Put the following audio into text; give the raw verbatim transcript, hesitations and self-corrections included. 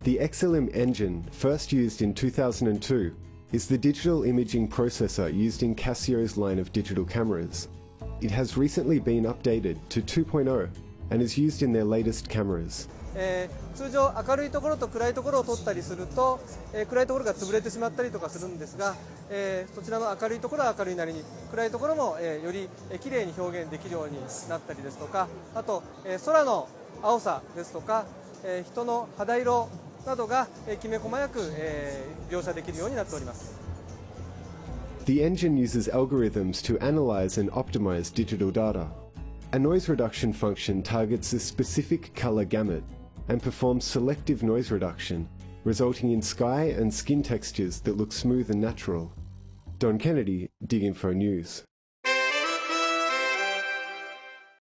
The Exilim engine, first used in two thousand two, is the digital imaging processor used in Casio's line of digital cameras. It has recently been updated to two point oh and is used in their latest cameras. えー、通常明るいところと暗いところを撮ったりすると、えー、暗いところが潰れてしまったりとかするんですが、えー、そちらの明るいところは明るいなりに暗いところも、えー、よりきれいに表現できるようになったりですとか、あと、えー、空の青さですとか、えー、人の肌色などが、えー、きめ細やく、えー、描写できるようになっております。 The engine uses algorithms to analyze and optimize digital data. A noise reduction function targets a specific color gamut and performs selective noise reduction, resulting in sky and skin textures that look smooth and natural. Don Kennedy, DigInfo News.